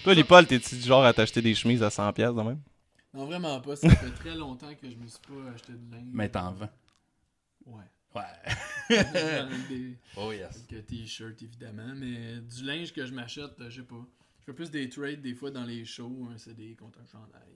Toi, Paul, t'es-tu du genre à t'acheter des chemises à 100$ de même? Non, vraiment pas. Ça fait très longtemps que je me suis pas acheté de linge. Mais t'en vends. Ouais. Ouais. Oh yes. Quelques t-shirts, évidemment. Mais du linge que je m'achète, je sais pas. Je fais plus des trades des fois dans les shows, un CD contre un chandail.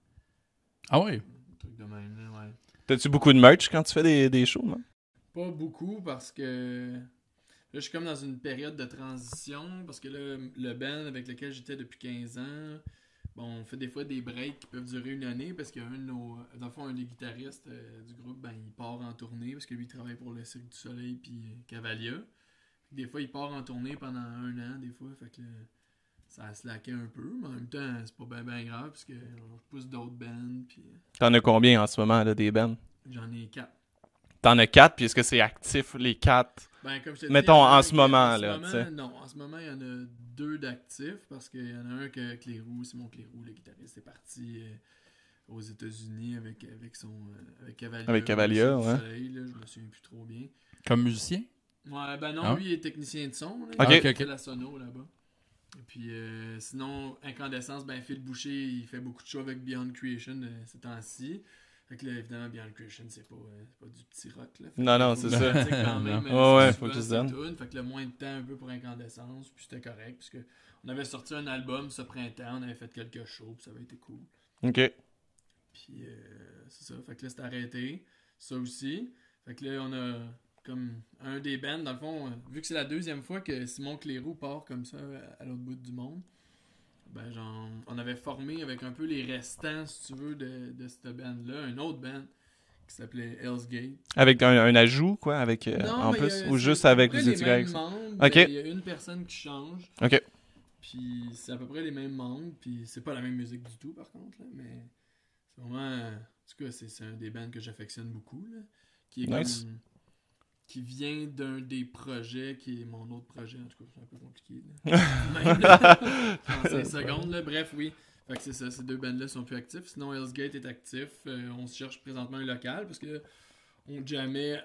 Ah oui? Un truc de même, là, ouais. T'as-tu beaucoup de merch quand tu fais des shows, non? Pas beaucoup parce que là, je suis comme dans une période de transition parce que là, le band avec lequel j'étais depuis 15 ans, bon, on fait des fois des breaks qui peuvent durer une année parce qu'il y a dans le fond, un des guitaristes du groupe, ben, il part en tournée parce que lui, il travaille pour le Cirque du Soleil puis Cavalia. Des fois, il part en tournée pendant un an, des fois, fait que là, ça a slacké un peu, mais en même temps, c'est pas bien grave parce que je pousse d'autres bands puis T'en as combien en ce moment, là, des bands? j'en ai 4. T'en as 4, puis est-ce que c'est actif, les 4? Ben, comme je te dis, Mettons, il y en a en un ce que- moment, en ce là, moment, tu sais. non, en ce moment, il y en a 2 d'actifs parce qu'il y en a un que Clérou, Simon Clérou, le guitariste, est parti aux États-Unis avec Cavalia. Avec Cavalia, au ouais. Soleil, là, je me souviens plus trop bien. Comme musicien? Ouais, ben non, Ah. lui, il est technicien de son. Là, Ok. Il fait Ok. la sono là-bas. Et puis, sinon, Incandescence, ben Phil Boucher, il fait beaucoup de shows avec Beyond Creation ces temps-ci. Fait que là, évidemment, Beyond Creation, c'est pas du petit rock. Là. Fait Non, que non, faut c'est que ça. je pratique quand même, Ouais, souvent, faut que tu se ces donnes. tunes. Fait que le moins de temps un peu pour Incandescence, puis c'était correct. Parce que on avait sorti un album ce printemps, on avait fait quelques shows, puis ça avait été cool. OK. Puis c'est ça, fait que là, c'était arrêté. Ça aussi. Fait que là, on a comme un des bands, dans le fond, vu que c'est la deuxième fois que Simon Clérou part comme ça à l'autre bout du monde, ben genre, on avait formé avec un peu les restants, si tu veux, de cette band-là, un autre band qui s'appelait Hell's Gate. Avec un ajout, quoi, avec en mais plus, c'est ou juste à peu avec près vous les étiez mêmes avec ça? membres, Ok. Il y a une personne qui change, OK. puis c'est à peu près les mêmes membres, puis c'est pas la même musique du tout, par contre, là, mais c'est vraiment... En tout cas, c'est un des bands que j'affectionne beaucoup, là, qui est Nice. comme... qui vient d'un des projets qui est mon autre projet, en tout cas, c'est un peu compliqué, là. Même, là, en 5 secondes, là. Bref, oui. Fait que c'est ça, ces 2 bands-là sont plus actifs. Sinon, Hell's Gate est actif. On se cherche présentement un local parce que on jammait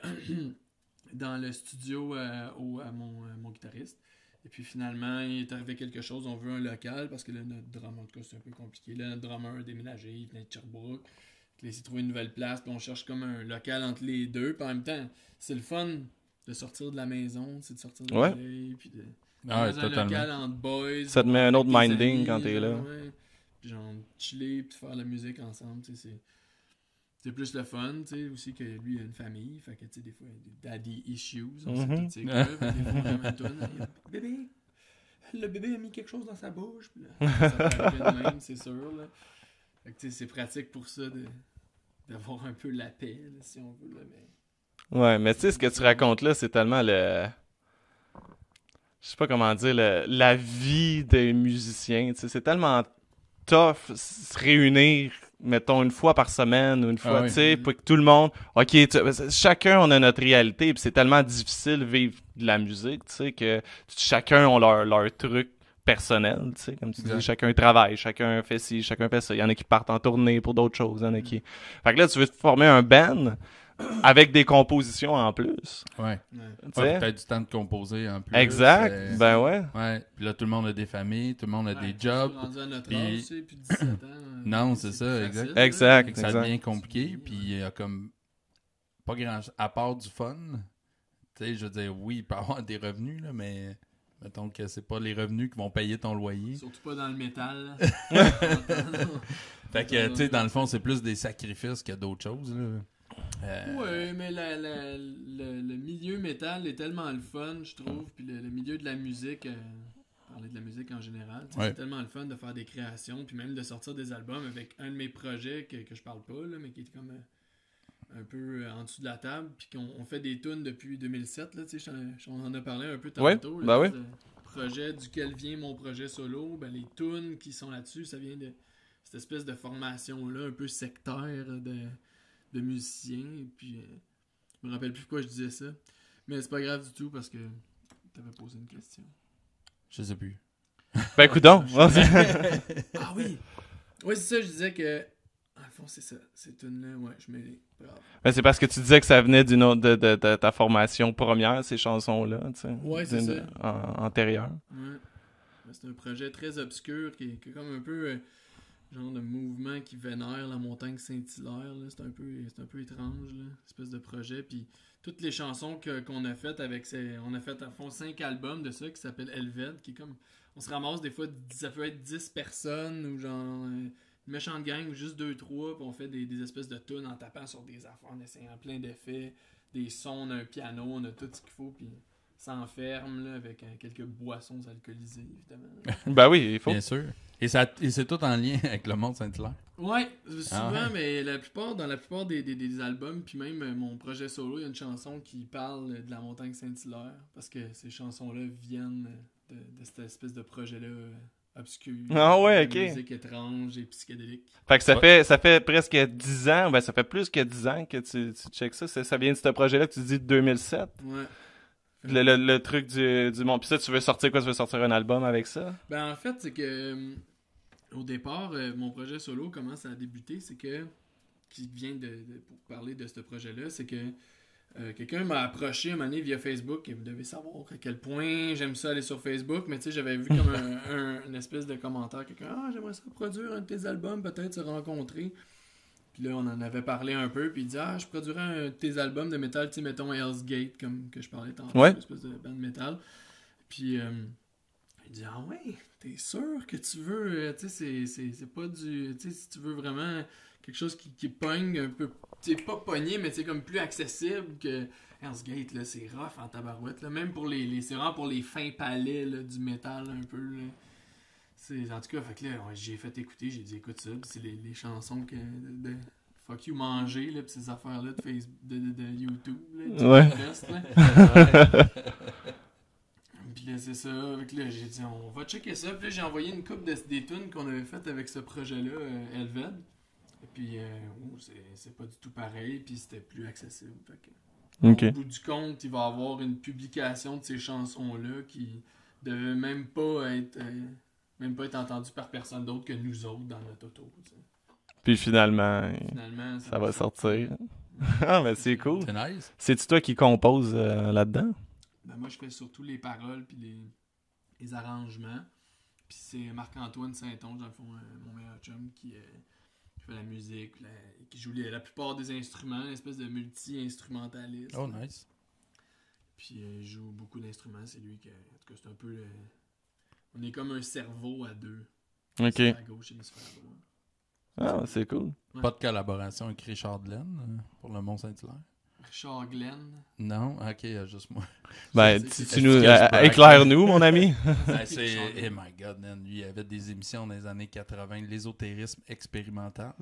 dans le studio à mon guitariste. Et puis finalement, il est arrivé quelque chose. On veut un local parce que là, notre drummer, en tout cas, c'est un peu compliqué. Là, notre drummer a déménagé, il venait de Sherbrooke. Il a essayé de trouver une nouvelle place. Puis on cherche comme un local entre les deux. Puis en même temps, c'est le fun de sortir de la maison, c'est de sortir de Ouais. la vieille, puis de Ah ouais, dans un totalement. local entre boys. Ça te met un avec autre tes minding amis, quand t'es là. ouais. Puis genre chiller puis faire la musique ensemble, tu sais, c'est plus le fun, tu sais, aussi que lui a une famille, fait que tu sais des fois il y a des daddy issues, on sait Mhm. tout c'est quoi, fait que des fois on remet une toune, bébé, le bébé a mis quelque chose dans sa bouche, puis là, ça peut arriver de même, c'est sûr là. Fait que tu sais c'est pratique pour ça d'avoir un peu la paix là, si on veut là, mais Ouais, mais tu sais, ce que tu racontes là, c'est tellement le... Je sais pas comment dire, la vie des musiciens, tu sais, c'est tellement tough se réunir, mettons, une fois par semaine ou une fois, oui. tu sais, pour que tout le monde... OK, chacun, on a notre réalité, puis c'est tellement difficile de vivre de la musique, tu sais, que chacun a leur truc personnel, tu sais, comme tu Exact. dis, chacun travaille, chacun fait ci, chacun fait ça. Il y en a qui partent en tournée pour d'autres choses, il y en a qui... Fait que là, tu veux te former un band avec des compositions en plus. Ouais. Tu Ouais, sais? peut-être du temps de composer en plus. Exact. Ben ouais. Ouais. Puis là, tout le monde a des familles, tout le monde a des ouais, jobs. rendu à notre puis- âge, tu sais, puis 17 ans. Non, c'est ça, plus exact. facile, là. Exact. Fait que ça devient compliqué, puis il y a comme pas grand chose à part du fun. Tu sais, je veux dire, oui, il peut y avoir des revenus, là, mais mettons que c'est pas les revenus qui vont payer ton loyer. Surtout pas dans le métal. Fait que, tu sais, dans le fond, c'est plus des sacrifices que d'autres choses, là. Ouais, mais le milieu métal est tellement le fun, je trouve. Puis le milieu de la musique, parler de la musique en général, tu sais, Ouais. c'est tellement le fun de faire des créations. Puis même de sortir des albums avec un de mes projets que je parle pas, là, mais qui est comme un peu en dessous de la table. Puis qu'on fait des tunes depuis 2007. Là, tu sais, on en a parlé un peu Ouais, tantôt. ben là, ouais. le projet duquel vient mon projet solo, ben, les tunes qui sont là-dessus, ça vient de cette espèce de formation-là, un peu sectaire de musiciens. Et puis, je me rappelle plus pourquoi je disais ça. Mais c'est pas grave du tout parce que t'avais posé une question. Je sais plus. Ben, coudonc. Ah oui! Oui, c'est ça, je disais que. En fond, c'est ça. Ces tunes-là, ouais, je mets. Bravo. Ben, c'est parce que tu disais que ça venait d'une autre, de ta formation première, ces chansons-là, tu sais. Ouais, c'est ça. Antérieure. Ouais. c'est un projet très obscur qui est comme un peu genre de mouvement qui vénère la montagne Saint-Hilaire. Là. C'est un peu étrange, là, espèce de projet. Puis toutes les chansons qu'on a faites avec on a fait à fond 5 albums de ça qui s'appelle Helvède, qui est comme on se ramasse des fois, ça peut être 10 personnes ou genre une méchante gang ou juste 2-3, puis on fait des espèces de tunes en tapant sur des affaires, en essayant plein d'effets, des sons, on a un piano, on a tout ce qu'il faut, puis s'enferme là, avec quelques boissons alcoolisées, évidemment. Ben oui, il faut. Bien sûr. Et c'est tout en lien avec le monde Saint-Hilaire. Ouais, souvent, ouais. mais dans la plupart des albums, puis même mon projet solo, il y a une chanson qui parle de la montagne Saint-Hilaire, parce que ces chansons-là viennent de cette espèce de projet-là obscur. Ah ouais, de ok. musique étrange et psychédélique. Fait que ça fait presque 10 ans, ben ça fait plus que 10 ans que tu checkes ça. Ça vient de ce projet-là que tu dis de 2007. Ouais. Le truc du monde. Puis ça, tu veux sortir quoi? Tu veux sortir un album avec ça? Ben en fait, c'est que au départ, mon projet solo commence à débuter, c'est que qui vient pour parler de ce projet-là, c'est que quelqu'un m'a approché un moment donné via Facebook et vous devez savoir à quel point j'aime ça aller sur Facebook, mais tu sais, j'avais vu comme une espèce de commentaire, quelqu'un « Ah, j'aimerais ça produire un de tes albums, peut-être se rencontrer. » Puis là, on en avait parlé un peu, puis il dit « Ah, je produirais un de tes albums de métal, tu sais, mettons Hell's Gate, comme que je parlais tantôt, Ouais. une espèce de band métal. » Puis il dit « Ah ouais, t'es sûr que tu veux, tu sais, c'est pas du... Tu sais, si tu veux vraiment quelque chose qui pogne un peu... Tu sais, pas pogné, mais c'est comme plus accessible que Hell's Gate, là, c'est rough en tabarouette, là. Même pour c'est vraiment pour les fins palais, là, du métal, un peu, là. En tout cas, fait que là, j'ai fait écouter, j'ai dit écoute ça, pis c'est les chansons de Fuck You Manger, là, pis ces affaires-là de Facebook, de YouTube, là, Ouais. Reste, là. Pis là, c'est ça, fait que là, j'ai dit on va checker ça, pis là, j'ai envoyé une couple des tunes qu'on avait faites avec ce projet-là, Helvède. Et puis, c'est pas du tout pareil, puis c'était plus accessible. Fait que, Ok. au bout du compte, il va y avoir une publication de ces chansons-là qui devait même pas être entendue par personne d'autre que nous autres dans notre auto. Tu sais. Puis finalement ça va sortir. Ah, ben c'est cool. C'est nice. C'est-tu toi qui compose là-dedans? Ben, moi, je fais surtout les paroles puis les arrangements. Puis c'est Marc-Antoine Saint-Onge, dans le fond, mon meilleur chum, qui fait la musique, qui joue la plupart des instruments, une espèce de multi-instrumentaliste. Oh, nice. Puis il joue beaucoup d'instruments, c'est lui qui... En tout cas, c'est un peu... on est comme un cerveau à deux. Ok. C'est à gauche et l'hémisphère droit. Ah, c'est cool. Ouais. Pas de collaboration avec Richard Glenn pour le Mont-Saint-Hilaire? Richard Glenn. Non? Ok, juste moi. Ben, C'est- tu nous Est-ce que je peux éclaire-nous, mon ami. Ben, oh my god, man. Lui, il avait des émissions dans les années 80, l'ésotérisme expérimental.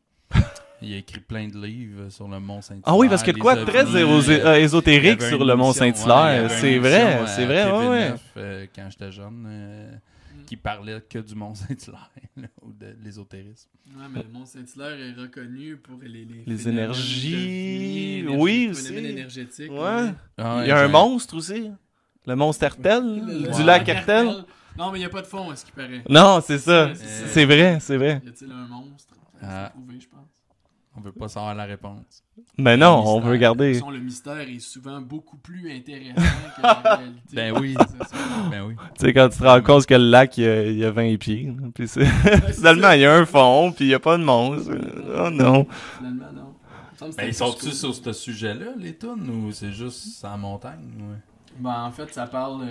Il a écrit plein de livres sur le Mont-Saint-Hilaire. Ah oui, parce que de quoi de très ésotérique sur le Mont-Saint-Hilaire. C'est vrai, ouais. Quand j'étais jeune, qui parlait que du Mont-Saint-Hilaire ou de l'ésotérisme. Ouais, mais le Mont-Saint-Hilaire est reconnu pour les Les phénomènes énergies, de vie, oui, phénomènes aussi. énergétiques. Ouais. Ah, Il y a un monstre aussi. Le monstre Hertel, du lac Hertel. Non, mais il n'y a pas de fond, à ce qui paraît. Non, c'est ça. Ouais, c'est C'est vrai, c'est vrai. Y a-t-il un monstre? Ah. C'est prouvé, je pense. On veut pas savoir la réponse. Mais non, on mystère. veut garder. De toute façon, le mystère est souvent beaucoup plus intéressant que la réalité. Ben oui. C'est ça. Ben oui. Tu sais, quand tu te rends compte que le lac, il y a 20 pieds. Là, puis finalement, il y a un fond, puis il n'y a pas de monstre. Oh non. Finalement, non. Il me semble que Ben, ils c'était sont-tu plus cool. sur ce sujet-là, les tunes, ou c'est juste sans montagne? Ouais. Ben, en fait, ça parle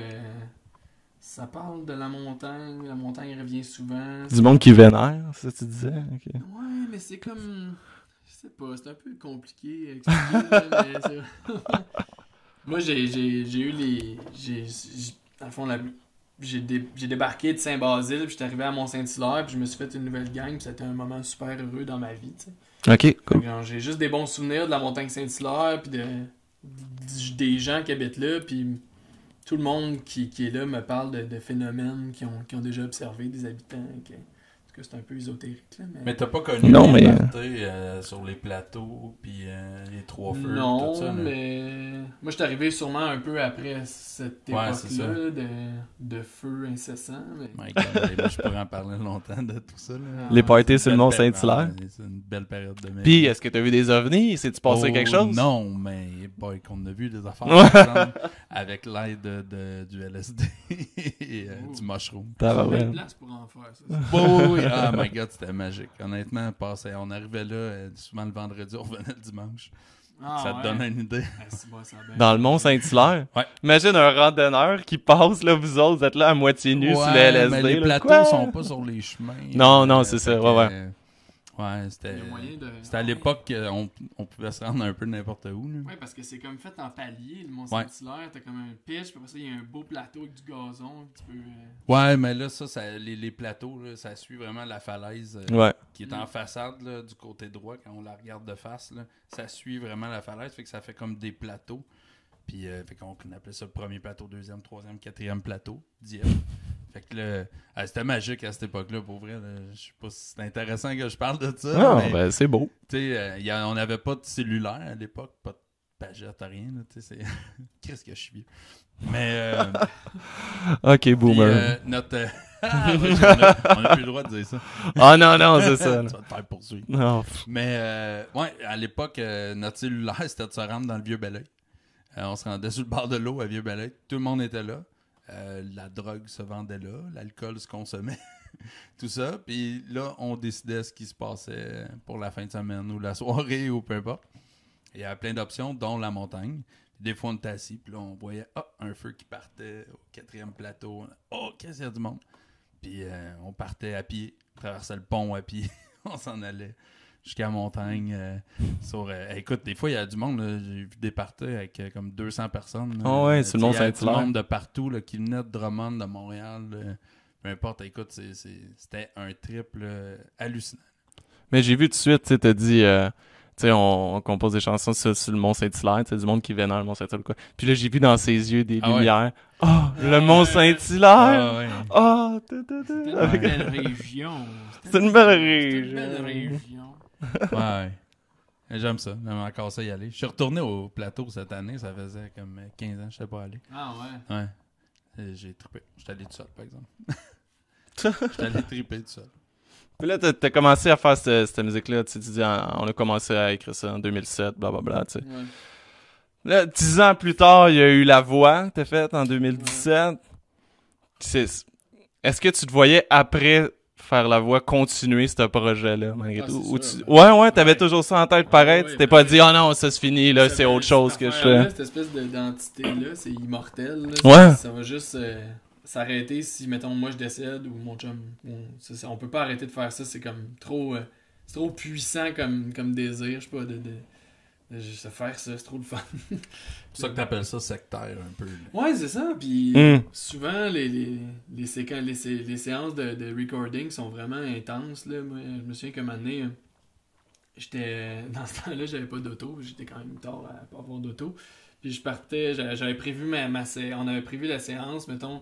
de la montagne. La montagne revient souvent. Du monde qui vénère, ça tu disais. Ok. Ouais, mais c'est comme... Je sais pas, c'est un peu compliqué à expliquer, là, mais moi, j'ai eu les... Dans le fond, j'ai débarqué de Saint-Basile, puis j'étais arrivé à Mont-Saint-Hilaire, puis je me suis fait une nouvelle gang, puis c'était un moment super heureux dans ma vie, tu sais. Ok, cool. Donc, j'ai juste des bons souvenirs de la montagne Saint-Hilaire, puis des gens qui habitent là, puis tout le monde qui est là me parle de phénomènes qu'ils ont déjà observés, des habitants. En tout cas, c'est un peu ésotérique. Là, Mais t'as pas connu Non, les mais- parties, sur les plateaux, puis les trois feux, non, tout ça? là? mais Moi, je suis arrivé sûrement un peu après cette Ouais, c'est ça. époque-là de feu incessant. Mais... My God, là, je pourrais en parler longtemps de tout ça. Là. Les parties sur le Belle Mont-Saint-Hilaire. C'est une belle période de ma Puis, vie. est-ce que t'as vu des ovnis? C'est-tu passé quelque chose? Non, mais boy, qu'on a vu des affaires ensemble avec l'aide du LSD et du mushroom. Belle Tabarouette. place pour en faire, ça. Oui. Ah my God, c'était magique. Honnêtement, on arrivait là souvent le vendredi, on revenait le dimanche. Ah, Ça te donne une idée. Ah, c'est bon, ça a bien- Dans le Mont-Saint-Hilaire? Ouais. Imagine un randonneur qui passe, là, vous autres, vous êtes là à moitié nus sur le LSD. mais les là. plateaux Quoi? sont pas sur les chemins. Non, c'est ça, fait ouais. que, Ouais, Il y a moyen de... c'était à l'époque qu'on on pouvait se rendre un peu n'importe où. Là. Ouais, parce que c'est comme fait en palier, le Mont-Saint-Hilaire. T'as comme un pitch, puis après ça, il y a un beau plateau avec du gazon. Tu peux... Ouais, mais là, les plateaux, là, ça suit vraiment la falaise Ouais. qui est en façade là, du côté droit quand on la regarde de face. Là, ça suit vraiment la falaise, fait que ça fait comme des plateaux. Puis, fait qu'on appelait ça le premier plateau, deuxième, troisième, quatrième plateau, diète. Fait que là, c'était magique à cette époque-là, pour vrai. Là. Je sais pas si c'est intéressant que je parle de ça. Non, mais, ben, c'est beau. tu sais, on n'avait pas de cellulaire à l'époque, pas de pagette, rien. Là, c'est... Qu'est-ce que je suis vieux. Mais, Ok, puis, boomer. notre... on n'a plus le droit de dire ça. Ah non, c'est ça. Tu vas te faire poursuivre. Non. Mais, ouais, à l'époque, notre cellulaire, c'était de se rendre dans le Vieux-Belleuil. On se rendait sur le bord de l'eau à Vieux-Belleuil. Tout le monde était là. La drogue se vendait là. L'alcool se consommait. Tout ça. Puis là, on décidait ce qui se passait pour la fin de semaine ou la soirée ou peu importe. Il y avait plein d'options, dont la montagne. Puis des fois, on était assis. Puis là, on voyait un feu qui partait au 4e plateau. Oh, qu'est-ce qu'il y a du monde? Puis on partait à pied. Traversait le pont à pied. On s'en allait jusqu'à la montagne. Écoute, des fois, il y a du monde. Là, j'ai vu des parties avec comme 200 personnes. Là. Ah ouais, c'est le Il y a du Mont-Saint-Hilaire. monde de partout là, qui venait de Drummond, de Montréal. Peu importe, écoute, c'était un trip là, hallucinant. Mais j'ai vu tout de suite, tu sais, t'as dit, tu sais, on compose des chansons sur le Mont-Saint-Hilaire, tu sais, du monde qui vénère le Mont-Saint-Hilaire, quoi. Puis là, j'ai vu dans ses yeux des lumières. Le Mont-Saint-Hilaire! ouais. Oh, C'était une belle région. C'est une belle C'était une belle région. région. Ouais. J'aime ça. J'aime encore ça y aller. Je suis retourné au plateau cette année. Ça faisait comme 15 ans que je sais pas aller. Ah ouais. Ouais. J'ai trippé. J'étais allé tout seul, par exemple. J'étais allé tripper tout seul. Puis là, t'as commencé à faire cette musique-là, tu sais, tu dis, on a commencé à écrire ça en 2007, blablabla, tu sais. Ouais. Là, 10 ans plus tard, il y a eu La Voix, t'as faite en 2017. Est-ce que tu te voyais, après faire La Voix, continuer ce projet-là, malgré Ah, tout? c'est Ou sûr, Ouais, t'avais ouais. toujours ça en tête, pareil? Ouais, Tu t'es pas ben, dit, oh non, ça se finit, là, c'est autre chose que je fais. Cette espèce d'entité-là, c'est immortel. Là. Ouais. Ça va juste s'arrêter si, mettons, moi je décède ou mon chum. On peut pas arrêter de faire ça. C'est comme trop... c'est trop puissant comme désir. Je sais pas, de faire ça. C'est trop le fun. C'est pour ça que t'appelles ça sectaire un peu. Là. Ouais, c'est ça. Puis Mm. souvent, les séances de recording sont vraiment intenses. Là. Moi, je me souviens qu'à un moment donné, j'étais... Dans ce temps-là, j'avais pas d'auto. J'étais quand même tard à pas avoir d'auto. Puis je partais... J'avais prévu on avait prévu la séance, mettons,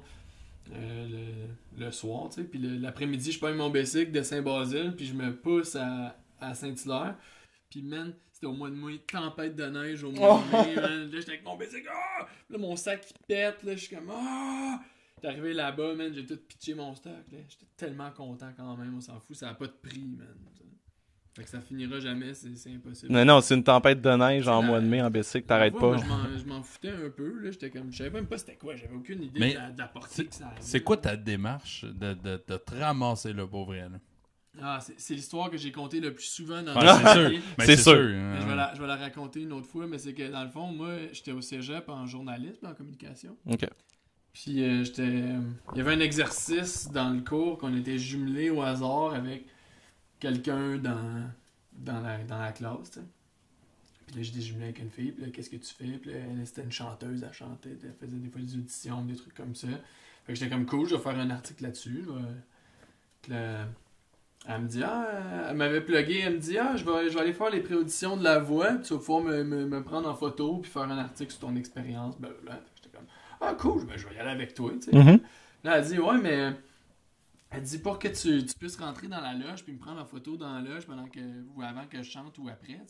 le soir, tu sais. Puis l'après-midi, je prends mon bicycle de Saint-Basile, puis je me pousse à Saint-Hilaire. Puis, man, c'était au mois de mai, tempête de neige au mois de mai, man. Là, j'étais avec mon bicycle, là, mon sac, il pète, là, je suis comme, J'étais arrivé là-bas, man, j'ai tout pitché mon stock, là. J'étais tellement content quand même, on s'en fout, ça a pas de prix, man. Fait que ça finira jamais, c'est impossible. Non, c'est une tempête de neige en C'est mois de mai en bicycle, t'arrêtes pas. Moi, je m'en foutais un peu, là, j'étais comme, je savais même pas c'était quoi, j'avais aucune idée Mais de la portée que ça avait. C'est quoi ta démarche de te ramasser là, pour vrai? Là? Ah, c'est l'histoire que j'ai contée le plus souvent dans Ah, ma c'est vie. sûr. Mais C'est sûr. hein. Mais je vais la raconter une autre fois, mais c'est que dans le fond, moi, j'étais au cégep en journalisme, en communication. OK. Puis il y avait un exercice dans le cours qu'on était jumelés au hasard avec quelqu'un dans la classe, tu sais. Puis là, j'étais jumelé avec une fille, puis là, qu'est-ce que tu fais? Puis là, c'était une chanteuse, elle chantait, elle faisait des fois des auditions, des trucs comme ça. Fait que j'étais comme cool, je vais faire un article là-dessus. Puis là, elle me dit, elle m'avait plugué, elle me dit, je vais aller faire les pré-auditions de La Voix, puis tu vas pouvoir me prendre en photo, puis faire un article sur ton expérience, blablabla. J'étais comme, cool, ben, je vais y aller avec toi, tu sais. Mhm. Là, elle dit, ouais, mais... Elle dit, pour que tu puisses rentrer dans la loge, puis me prendre en photo dans la loge ou avant que je chante ou après, tu sais.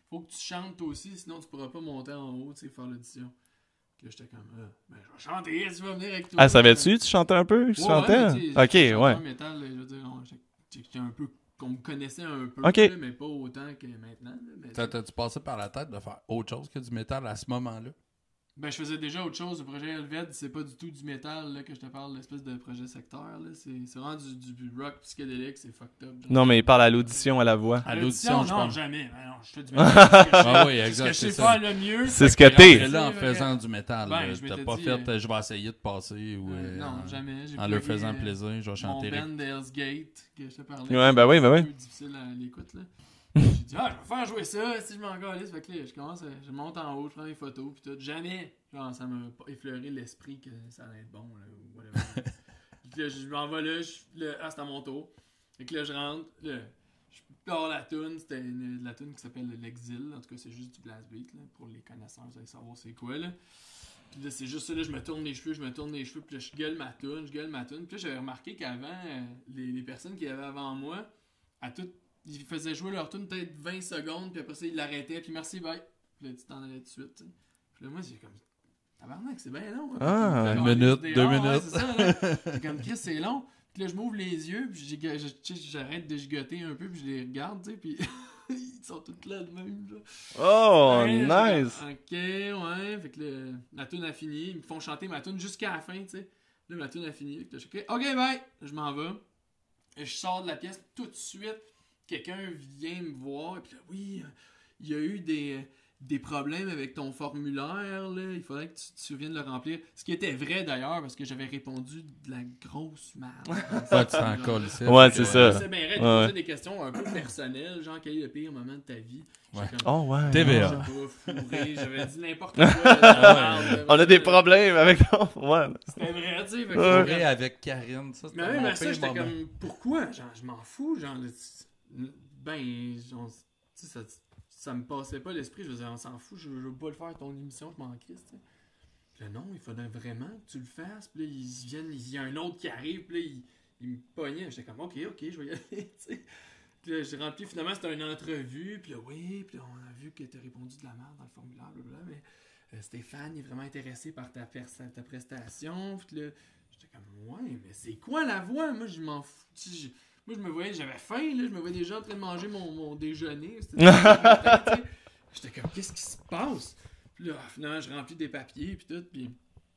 faut que tu chantes toi aussi, sinon tu pourras pas monter en haut, tu sais, faire l'audition. Puis là, j'étais comme, ben, je vais chanter, tu vas venir avec toi. Ah, savais-tu? Tu chantais un peu? Je chantais? Ok, ouais. Métal, je veux dire, j'étais un peu, qu'on me connaissait un peu, Ok. là, mais pas autant que maintenant. Là, mais, T'as-tu passé par la tête de faire autre chose que du métal à ce moment-là? ben, je faisais déjà autre chose. Le projet Helvède, c'est pas du tout du métal là, que je te parle, l'espèce de projet secteur. Là. C'est vraiment du rock psychédélique, c'est fucked up. Genre. Non, mais il parle à l'audition, à la voix. À l'audition, je non, pense. jamais. Ben, non, je fais du métal. Ah oui, Ce exact, que je sais c'est faire ça. le mieux. C'est ce que T'es t'es. rentré là en C'est faisant du métal. Ben, là. je T'as m'étais pas dit, fait je vais essayer de passer ou non, jamais. J'ai en leur plugué, faisant plaisir, je vais chanter. Mon band Hell's Gate, que je te parlais. Ouais, ben oui, ben oui. C'est un peu difficile à l'écoute, là. J'ai dit, je vais faire jouer ça, si je m'en calisse. Fait que là, je monte en haut, je prends des photos, pis tout. Jamais, genre, ça m'a pas effleuré l'esprit que ça allait être bon, là, ou whatever. Puis là, je m'en vais là, c'est à mon tour. Fait que là, je rentre, là, je pars la toune, c'était la toune qui s'appelle L'Exil. En tout cas, c'est juste du blast beat, là, pour les connaisseurs, vous allez savoir c'est quoi, là. Puis là, c'est juste ça, là, je me tourne les cheveux, puis là, je gueule ma toune. Puis là, j'avais remarqué qu'avant, les personnes qui avaient avant moi, ils faisaient jouer leur tune peut-être 20 secondes, puis après ça, ils l'arrêtaient, puis merci, bye. Puis là, tu t'en allais tout de suite, t'sais. Puis là, moi, j'ai comme, tabarnak, c'est bien long. Hein? Ah, une minute, 2 minutes. Ouais, c'est ça, là. C'est comme, Chris, c'est long. Puis là, je m'ouvre les yeux, puis j'arrête de gigoter un peu, puis je les regarde, tu sais, puis ils sont tous là de même, genre. Oh, Ouais, nice. Ok, ouais. Fait que la tune a fini. Ils me font chanter ma tune jusqu'à la fin, tu sais. Là, ma tune a fini. Fait que là, je suis ok, bye. Je m'en vais. Et je sors de la pièce. Tout de suite, quelqu'un vient me voir. Et puis là, oui, il y a eu des problèmes avec ton formulaire. Là. Il faudrait que tu viennes le remplir. Ce qui était vrai d'ailleurs, parce que j'avais répondu de la grosse merde. Ouais, tu t'en colles ici. Ouais, c'est ça. C'est bien vrai de Ouais. poser des questions un peu personnelles, genre quel est le pire moment de ta vie. Ouais. J'étais comme, Oh, ouais. TVA. j'ai pas fourré, j'avais dit n'importe quoi. Là, On a des problèmes avec ton. Ouais. C'était vrai, tu sais. Fait que Ouais. Fourré avec Karine, ça c'était mais même mon à ça, pire j'étais moment. comme, pourquoi? Genre, je m'en fous, genre, ben, genre, tu sais, ça me passait pas l'esprit. Je veux dire, on s'en fout, je veux pas le faire ton émission, je m'en crisse, tu sais. Puis là, non, il faudrait vraiment que tu le fasses. Puis là, il y a un autre qui arrive, puis là, il me pognait. J'étais comme, ok, je vais y aller, tu sais. Puis là, j'ai rempli, finalement, c'était une entrevue. Puis là, oui, puis là, on a vu que t'as répondu de la merde dans le formulaire, blablabla. Mais Stéphane, il est vraiment intéressé par ta prestation. Puis là, j'étais comme, ouais, mais c'est quoi la voix? Moi, je m'en fous. Moi, je me voyais, j'avais faim, là. Je me voyais déjà en train de manger mon déjeuner. J'étais comme, qu'est-ce qui se passe? Puis là, finalement, je remplis des papiers, puis tout. Puis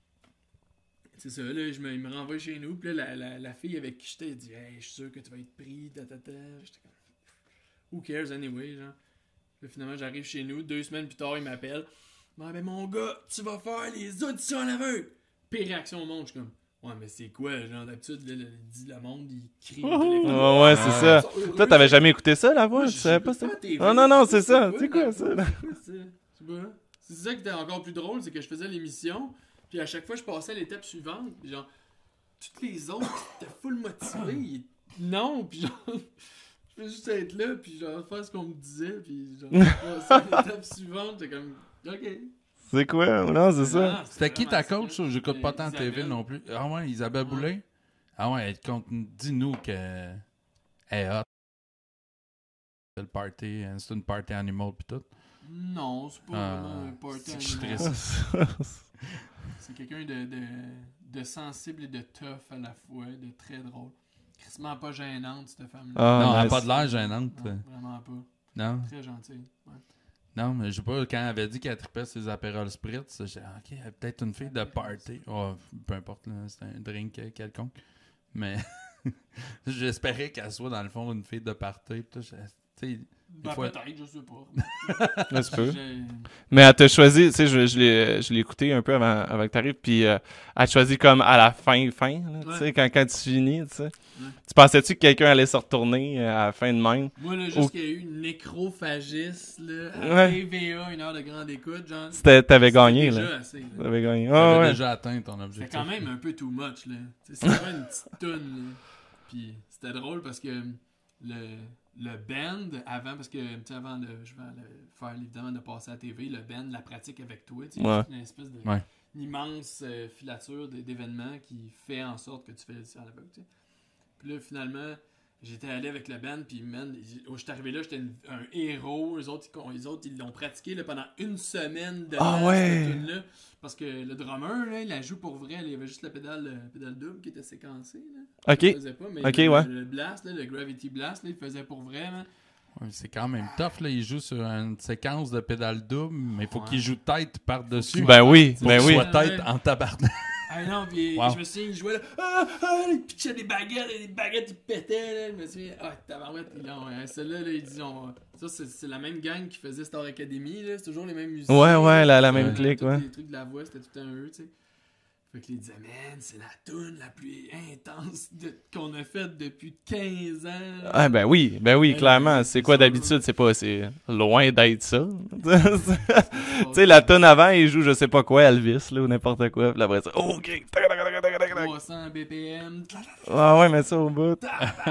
c'est ça, là, il me renvoie chez nous. Puis là, la fille avec qui j'étais, elle dit, hey, je suis sûr que tu vas être pris, tatata. J'étais comme, who cares anyway, genre. Puis finalement, j'arrive chez nous, 2 semaines plus tard, il m'appelle. Ben mon gars, tu vas faire les auditions à l'aveugle. Pire réaction au monde, je suis comme, ouais, mais c'est quoi, genre, d'habitude, le monde, il crie au téléphone. Ouais, ouais, c'est ça. Toi, t'avais jamais écouté ça, la voix? Moi, Tu savais pas ça? à TV. Non, non, c'est ça. C'est quoi ça? là? C'est ça qui était encore plus drôle, c'est que je faisais l'émission, puis à chaque fois, je passais à l'étape suivante, puis genre, toutes les autres, étaient full motivés. Non, puis genre, je peux juste être là, puis genre, faire ce qu'on me disait, puis genre, je passais à l'étape suivante, j'étais comme, ok. C'est quoi? Non, c'est ça. Ah, C'était qui ta vraiment coach? ça. J'écoute pas tant de TV Isabelle. non plus. Ah ouais, Isabelle Boulay? Ah ouais, dis-nous que elle est hot. C'est le party, c'est une party animal pis tout. Non, c'est pas vraiment un party c'est que je animal. stresse. C'est quelqu'un de sensible et de tough à la fois, de très drôle. Crissement pas gênante, cette femme-là. Ah, Non, elle a nice. pas de l'air gênante. Non, vraiment pas. Non, Très gentille. Ouais. non, mais je sais pas, quand elle avait dit qu'elle trippait ses Aperol Spritz, j'ai dit, ok, elle est peut-être une fille de party. Oh, peu importe, là, c'est un drink quelconque. Mais j'espérais qu'elle soit dans le fond une fille de party. Tu sais, Ben, fois- peut-être, je sais pas. Ouais, tu peux. J'ai- Mais elle t'a choisi, tu sais, je l'ai écouté un peu avant que t'arrives, puis elle t'a choisi comme à la fin, là, tu sais, Ouais. quand tu finis, tu sais. Tu pensais-tu que quelqu'un allait se retourner à la fin de même? Moi, là, Au- juste qu'il y a eu une nécrophagiste, là, à Ouais. TVA, 1 heure de grande écoute, genre. T'avais gagné, déjà là. assez, là. T'avais gagné. elle Ah, avait ouais. déjà atteint ton objectif. C'était quand même un peu too much, là. Tu sais, c'était pas une petite toune, là. Puis c'était drôle parce que le band, avant, parce que, tu sais, avant je vais faire évidemment de passer à la TV, le band, la pratique avec toi, tu sais, Ouais. une espèce de Ouais. une immense filature d'événements qui fait en sorte que tu fais ça à l'aveugle, tu sais. Puis là, finalement, J'étais allé avec le band, puis man, j'étais arrivé là, j'étais un héros. Les autres, ils l'ont pratiqué là, pendant une semaine de cette tune-là. Parce que le drummer, là, il la joue pour vrai. Il y avait juste la pédale double qui était séquencée. Là. Ok. Il faisait pas, mais ouais. le blast, là, le Gravity Blast, là, il faisait pour vrai. Man. Ouais, c'est quand même tough, là. Il joue sur une séquence de pédale double, mais il faut qu'il joue tête par-dessus. Ben oui, faut ben qu'il oui. soit tête en tabarnak. Ah non, puis Wow. je me souviens, il jouait là, il pitchait des baguettes, et les baguettes, ils pétaient, là. Je me souviens, tabarouette, celle-là, là, ils disent, ça, c'est la même gang qui faisait Star Academy, là, c'est toujours les mêmes musiciens. Ouais, la même clique, ouais. Les trucs de la voix, c'était tout le temps eux, tu sais. Fait que les disaient, man, c'est la toune la plus intense qu'on a faite depuis 15 ans. Là. Ah ben oui, clairement. C'est quoi d'habitude? C'est loin d'être ça. Tu sais, la tonne avant, il joue je sais pas quoi, Elvis, là, ou n'importe quoi. Puis après ça, OK. 300 BPM. Ah ouais, mais ça au bout.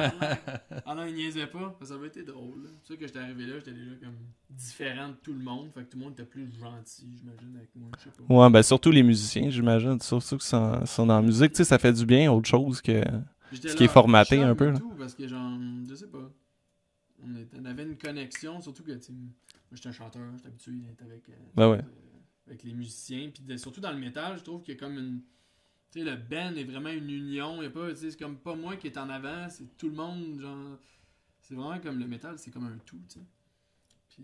Ah non, il niaisait pas. Ça avait été drôle. Là. C'est sûr que j'étais arrivé là, j'étais déjà comme différent de tout le monde. Fait que tout le monde était plus gentil, j'imagine, avec moi. Je sais pas. Ouais, ben surtout les musiciens, j'imagine. Surtout qui sont dans la musique. Tu sais, ça fait du bien, autre chose que ce qui est formaté un peu. Là. Tout, parce que genre, je sais pas. On avait une connexion, surtout que, tu sais, moi j'étais un chanteur, j'étais habitué d'être avec les musiciens. Puis surtout dans le métal, je trouve qu'il y a comme une. Tu sais, le band est vraiment une union. C'est comme pas moi qui est en avant, c'est tout le monde. Genre, c'est vraiment comme le métal, c'est comme un tout. Tu sais. Puis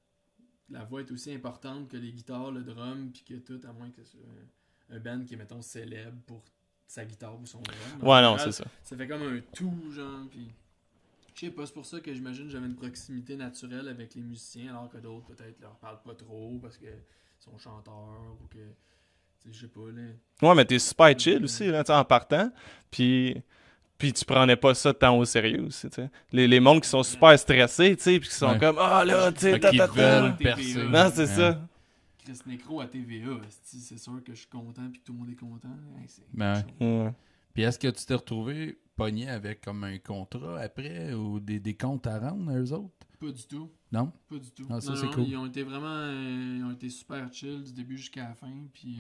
la voix est aussi importante que les guitares, le drum, puis que tout, à moins que ce soit un band qui est, mettons, célèbre pour sa guitare ou son drum. Ouais, non, c'est ça. Ça fait comme un tout, genre. Puis je sais pas, c'est pour ça que j'imagine que j'avais une proximité naturelle avec les musiciens, alors que d'autres, peut-être, leur parlent pas trop parce que sont chanteurs ou que. Je sais pas, là. Ouais, mais t'es super chill aussi, là, en partant. Puis tu prenais pas ça tant au sérieux aussi, tu sais. Les mondes qui sont super stressés, tu sais, puis qui sont comme, là, tu sais, qui veulent percer. Non, c'est ça. Chris Necro à TVA, c'est sûr que je suis content puis que tout le monde est content. Ben ouais. Puis est-ce que tu t'es retrouvé pogné avec comme un contrat après ou des comptes à rendre à eux autres? Pas du tout. Non? Pas du tout. Ah, ça, non, c'est cool. Ils ont été vraiment ils ont été super chill du début jusqu'à la fin. Puis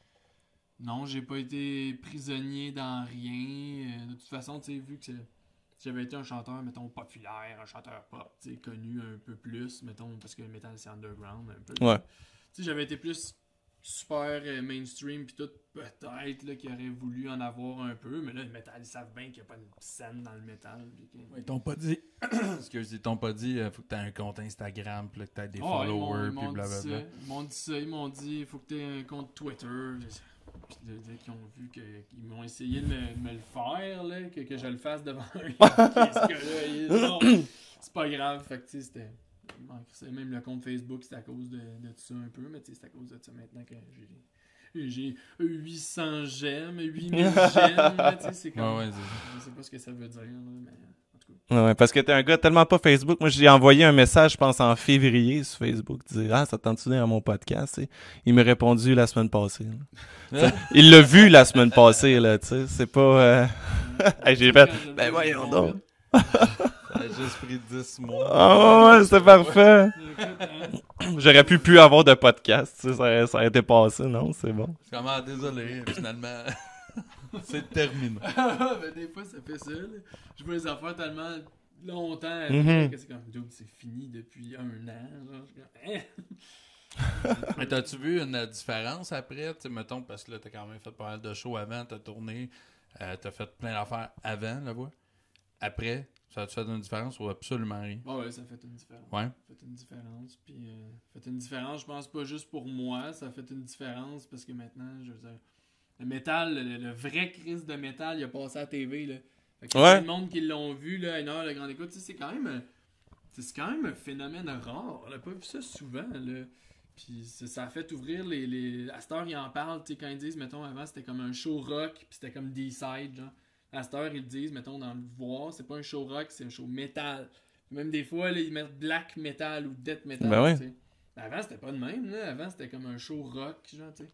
non, j'ai pas été prisonnier dans rien. De toute façon, tu sais, vu que j'avais été un chanteur, mettons, populaire, un chanteur pop, tu sais, connu un peu plus, mettons, parce que le metal c'est underground un peu. Ouais. Tu sais, j'avais été plus super mainstream puis tout, peut-être là, qu'ils auraient voulu en avoir un peu, mais là, le métal, ils savent bien qu'il n'y a pas une scène dans le métal. Ils t'ont pas dit. Excusez, ils t'ont pas dit, faut que t'aies un compte Instagram, puis là, que t'aies des followers, puis blablabla. Ils m'ont dit ça, ils m'ont dit, il faut que t'aies un compte Twitter. Puis qu'ils ont vu qu'ils m'ont essayé de me le faire, là, que je le fasse devant un c'est pas grave, fait que tu sais, c'était. Même le compte Facebook, c'est à cause de ça un peu, mais c'est à cause de ça maintenant que j'ai 800 j'aime, 8000 j'aime, là, c'est comme... je sais pas ce que ça veut dire, là, mais en tout cas. Ouais, parce que t'es un gars tellement pas Facebook. Moi, j'ai envoyé un message, je pense, en février sur Facebook, dire ça tente-tu à mon podcast? T'sais? Il m'a répondu la semaine passée. Il l'a vu la semaine passée, là, tu sais. C'est pas... j'ai fait, ben voyons donc. Ça a juste pris 10 mois. Ah ouais, c'était parfait. J'aurais pu avoir de podcast, tu sais, ça aurait été passé, non? C'est bon. Comment, désolé, finalement, c'est terminé. Ben, des fois, ça fait ça, là. Je vois les affaires tellement longtemps après que c'est comme, dude, c'est fini depuis 1 an, genre, Mais t'as-tu vu une différence après, tu sais, mettons, parce que là, t'as quand même fait pas mal de shows avant, t'as tourné, t'as fait plein d'affaires avant, la voix. Après, ça a-tu fait une différence ou absolument rien? Ouais, ça fait une différence. Ouais. Ça fait une différence. Puis, ça fait une différence, je pense, pas juste pour moi. Ça fait une différence parce que maintenant, je veux dire, le métal, le vrai Chris de métal, il a passé à la TV. Là. Fait que y a plein de monde qui l'ont vu là, à une heure de grande écoute. Tu sais, c'est quand même un phénomène rare. On n'a pas vu ça souvent. Là. Puis ça a fait ouvrir les. À cette heure, ils en parlent. Tu sais, quand ils disent, mettons, avant, c'était comme un show rock, puis c'était comme D-side, genre. À cette heure, ils disent, mettons, dans le voir, c'est pas un show rock, c'est un show metal. Même des fois, là, ils mettent black metal ou death metal. Ben ouais. Mais avant, c'était pas de même. Là. Avant, c'était comme un show rock, genre, tu sais.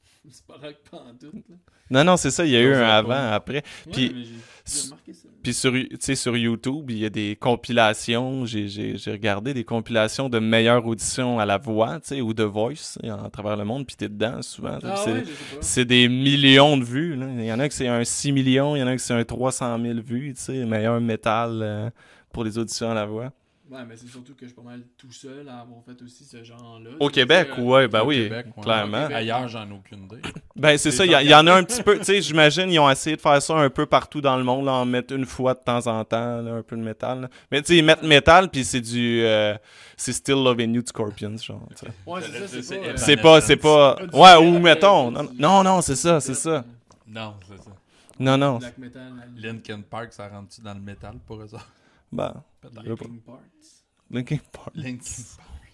C'est pas rock pantoute, là. Non, c'est ça, il y a eu J'osais un pas. avant, après. Puis- Ouais, mais j'ai remarqué ça. Puis sur YouTube, il y a des compilations. J'ai regardé des compilations de meilleures auditions à la voix, tu sais, ou de voice à travers le monde. Puis t'es dedans souvent. Ah c'est, ouais, je sais pas. c'est des millions de vues. Là. Il y en a que c'est un 6 millions, il y en a que c'est un 300 000 vues, tu sais, meilleur métal pour les auditions à la voix. Ouais, mais c'est surtout que je suis pas mal tout seul à avoir fait aussi ce genre-là. Au Tu sais, Québec, ouais, ben Au oui, Québec, ouais. clairement. Au Québec. Ailleurs, j'en ai aucune idée. Ben c'est ça, il y en a un petit peu, tu sais, j'imagine, ils ont essayé de faire ça un peu partout dans le monde, là, en mettre une fois de temps en temps, là, un peu de métal. Là. Mais tu sais, ils mettent métal, puis c'est c'est Still Loving You de Scorpions, genre, tu sais. Ouais, c'est ça, c'est pas... C'est pas, pas du ouais, metal, ou mettons, du- non, c'est ça. Non, c'est ça. Non, Black metal. Linkin Park, ça rentre-tu dans le métal pour eux autres? ben, Peut-être. Linkin Park. Linkin Park. Linkin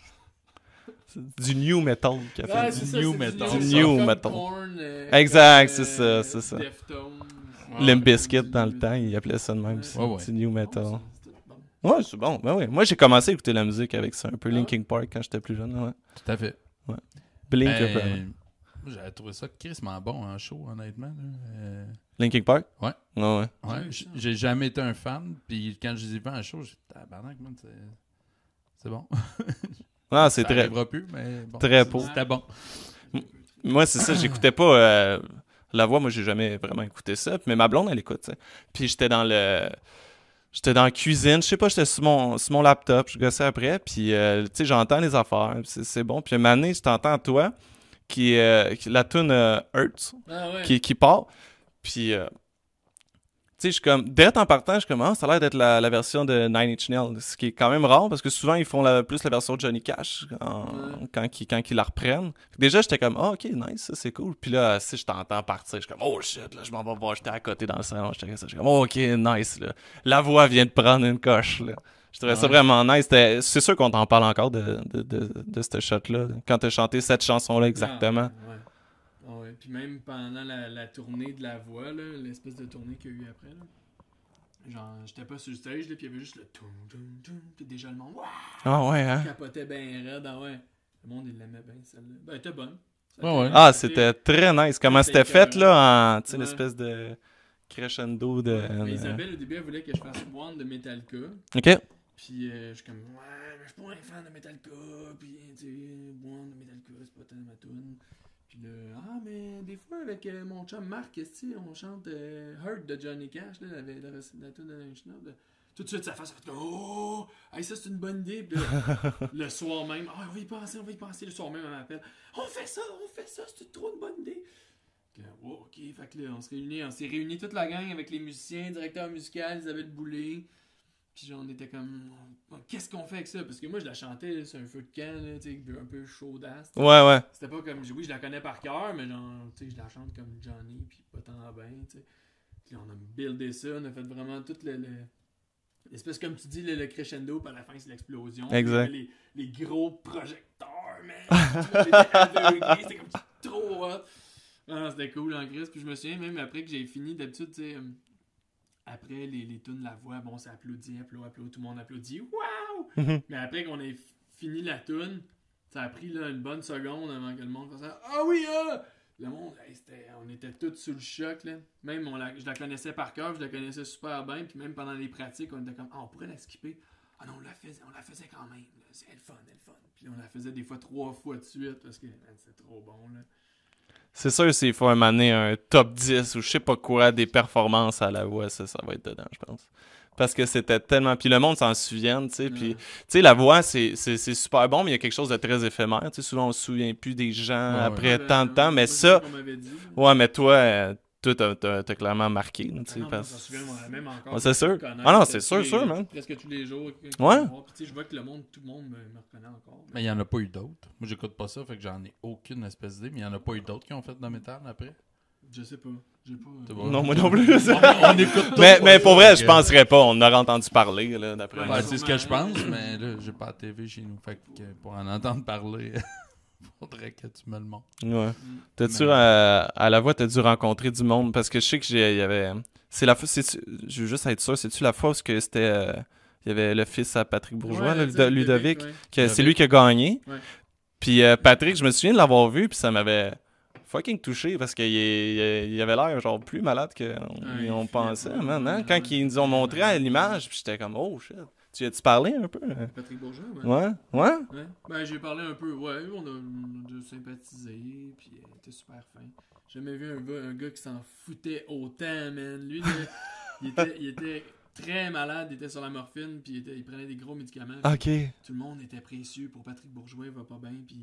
Du new metal qu'il a fait. Ouais, c'est ça, new c'est metal. Du New comme metal. Korn, Exact, comme, c'est ça. Deftones. Limp Bizkit dans le temps, il appelait ça de même, c'est Ouais. du new metal. Bon, c'est bon. Ouais, c'est bon, ben oui. Moi, j'ai commencé à écouter la musique avec ça, un peu Linkin Park quand j'étais plus jeune, ouais. Tout à fait. Blink, Ben, un peu, ouais. moi, j'avais trouvé ça crissement bon en show, honnêtement. Là. Linkin Park? Ouais. Ouais. Ouais, Ouais, j'ai jamais été un fan, puis quand je les ai vus en show, j'ai dit, tabarnak, man, c'est bon. Ah, c'est Ça très, arrivera plus, mais bon. très beau. C'était bon. Moi, c'est ça, j'écoutais pas la voix, moi, j'ai jamais vraiment écouté ça, mais ma blonde, elle écoute, tu sais. Puis j'étais dans la cuisine, je sais pas, j'étais sur mon laptop, je gossais après, puis tu sais, j'entends les affaires, c'est bon. Puis un moment donné, je t'entends toi, la tune Hurts, Ah ouais. qui part, puis tu sais, je suis comme, direct en partant, je suis comme, ah, ça a l'air d'être la version de Nine Inch Nails, ce qui est quand même rare, parce que souvent, ils font plus la version de Johnny Cash quand ils la reprennent. Déjà, j'étais comme, ah, ok, nice, ça, c'est cool. Puis là, si je t'entends partir, je suis comme, oh shit, là, je m'en vais voir, j'étais à côté dans le salon, j'étais comme, oh, ok, nice, là. La voix vient de prendre une coche, là. Je trouvais ça vraiment nice. C'est sûr qu'on t'en parle encore de ce shot-là, quand t'as chanté cette chanson-là exactement. Ah, ouais. Ah ouais. Puis même pendant la tournée de la voix, là, l'espèce de tournée qu'il y a eu après, là, genre, j'étais pas sur le stage, là, puis il y avait juste le toum, toum, toum, puis déjà le monde, waouh, Ah ouais, hein? capotait bien raide, ah ouais. Le monde, il l'aimait bien, celle-là. Ben, elle était bonne. Ça Ouais, était- ouais. Ah, c'était très nice. Comment c'était fait, là, en, tu sais, Ouais. l'espèce de crescendo de... Mais Isabelle, au début, elle voulait que je fasse One de Metallica. OK. Puis je suis comme, ouais, mais je suis pas un fan de Metallica. Puis, tu sais, One de Metallica, c'est pas tellement ma tune. Puis là, ah, mais des fois, avec mon chum Marc, tu sais, on chante Hurt de Johnny Cash, là, la tune de Nine là. Tout de suite, ça fait comme, oh, hey, ça, c'est une bonne idée. Puis là, le soir même, ah, on va y penser. Le soir même, elle m'appelle, on fait ça, c'est trop une bonne idée. Puis là, oh, ok, fait que là, on s'est réunis toute la gang avec les musiciens, directeur musical, Isabelle Boulay. Puis genre, on était comme, qu'est-ce qu'on fait avec ça? Parce que moi, je la chantais là, sur un feu de camp, là, tu sais, un peu chaudasse. Ouais. C'était pas comme, oui, je la connais par cœur, mais genre, tu sais, je la chante comme Johnny, puis pas tant bien, tu sais. Puis là, on a buildé ça, on a fait vraiment tout l'espèce, comme tu dis, le crescendo, puis à la fin, c'est l'explosion. Exact. Puis les gros projecteurs, man. J'étais aveuglé, c'était comme trop hot. Ah, c'était cool en Christ. Puis je me souviens, même après que j'ai fini, d'habitude, tu sais, après les tunes, la voix, bon, ça applaudit, tout le monde applaudit, waouh! Mais après qu'on ait fini la tune, ça a pris là, une bonne seconde avant que le monde fasse ça. Ah oui, ah! Le monde, hey, on était tous sous le choc, là. Même, je la connaissais par cœur, je la connaissais super bien, puis même pendant les pratiques, on était comme, ah, on pourrait la skipper. Ah non, on la faisait quand même, là. C'est le fun. Puis là, on la faisait des fois 3 fois de suite, parce que c'était trop bon, là. C'est sûr, s'il faut un top 10 ou je sais pas quoi, des performances à la voix, ça va être dedans, je pense. Parce que c'était tellement... Puis le monde s'en souvient, tu sais. Puis, tu sais, la voix, c'est super bon, mais il y a quelque chose de très éphémère. Tu sais, souvent, on se souvient plus des gens après tant de temps. Mais ça... Ouais, mais toi, t'as clairement marqué, tu sais. Non, parce... je me souviens même encore. Ouais, c'est sûr. Connaître, Ah non, c'est sûr, man. Presque tous les jours. Ouais. Puis tu sais, je vois que tout le monde me reconnaît encore. Mais il n'y en a pas eu d'autres. Moi, j'écoute pas ça, fait que j'en ai aucune espèce d'idée, mais il n'y en a pas eu d'autres qui ont fait de la métal après. Je sais pas. J'ai pas. C'est bon. Non, moi non plus. On écoute tout. mais pour vrai, je penserais pas. On en aurait entendu parler, là, d'après Ouais, moi. Ben, c'est ce que je pense, mais là, j'ai pas la TV chez nous. Fait que pour en entendre parler, faudrait que tu me le montres. Ouais. T'as-tu, à la voix, t'as dû rencontrer du monde? Parce que je sais que il y avait... C'est la fois... Je veux juste être sûr, c'est-tu la fois où c'était... il y avait le fils à Patrick Bourgeois, Ouais, là, Ludovic, ouais. c'est lui qui a gagné. Ouais. Puis Patrick, je me souviens de l'avoir vu, puis ça m'avait fucking touché parce qu'il il avait l'air genre plus malade qu'on pensait, man. Hein? Quand ils nous ont montré à l'image, puis j'étais comme, oh shit. Tu as-tu parlé un peu? Patrick Bourgeois, Ouais? Ouais? Ouais. Ben, j'ai parlé un peu, ouais, on a sympathisé, puis il était super fin. J'ai jamais vu un gars qui s'en foutait autant, man. Lui, là, il était très malade, il était sur la morphine, puis il prenait des gros médicaments. Ok. Tout le monde était précieux pour Patrick Bourgeois, il va pas bien, puis